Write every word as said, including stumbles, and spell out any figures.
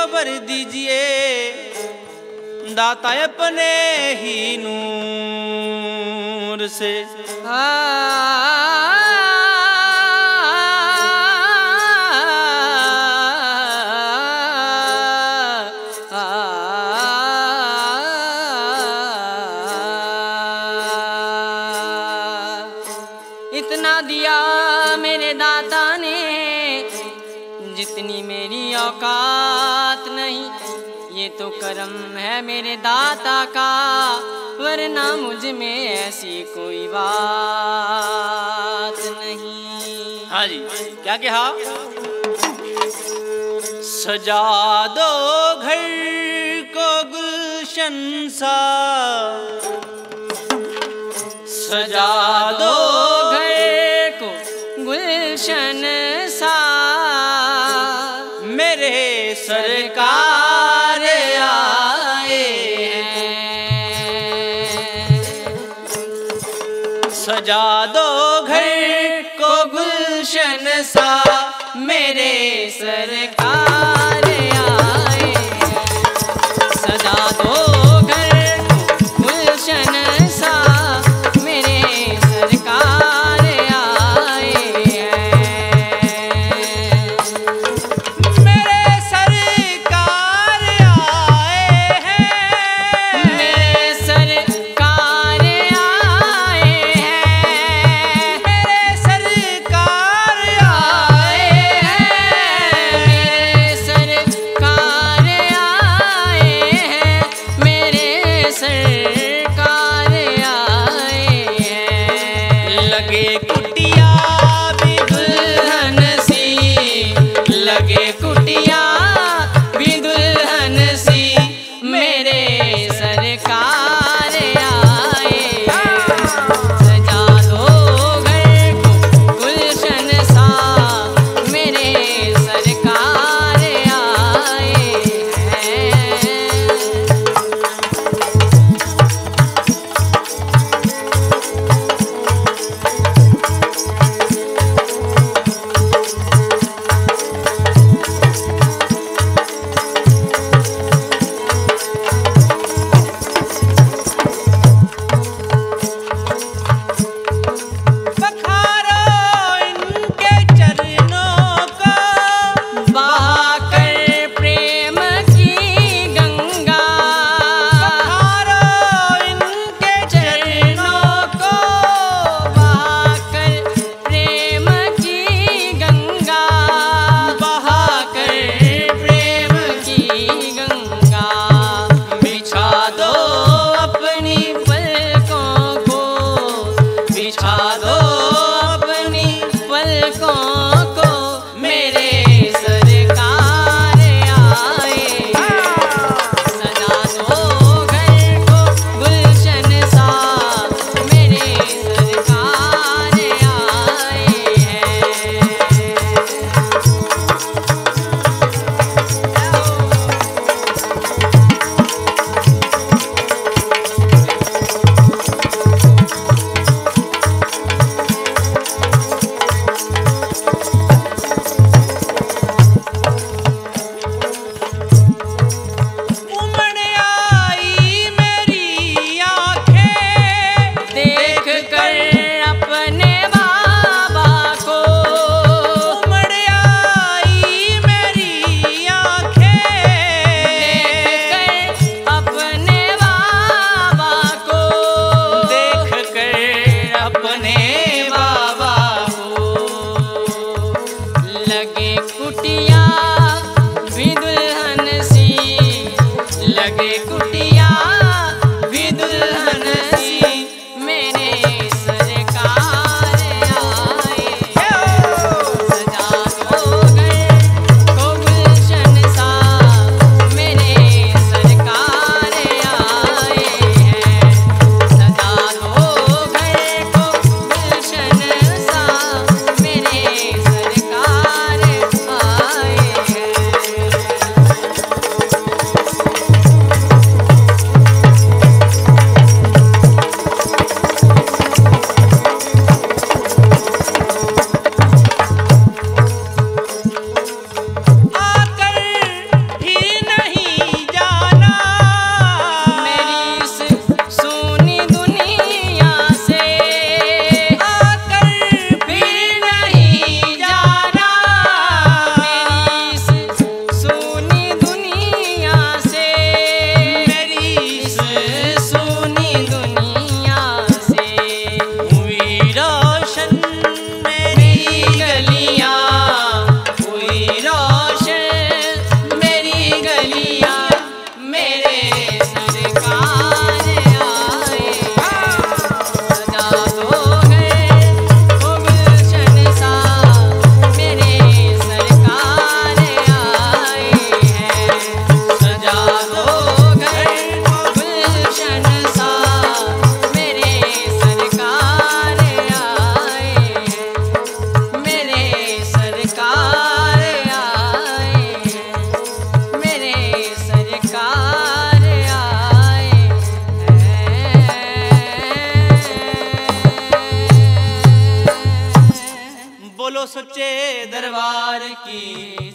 भर दीजिए दाता अपने ही नूर से। इतना दिया मेरे दाता ने जितनी मेरी औकात नहीं, ये तो करम है मेरे दाता का, वरना मुझ में ऐसी कोई बात नहीं। हाँ जी, क्या कहा? सजा दो घर को गुलशन सा, सजा दो गुलशन सा, मेरे सरकार आए हैं। सजा दो घर को गुलशन सा, मेरे सरकार आए हैं। सजा दो घर को गुलशन सा, मेरे सरकार सरकार की।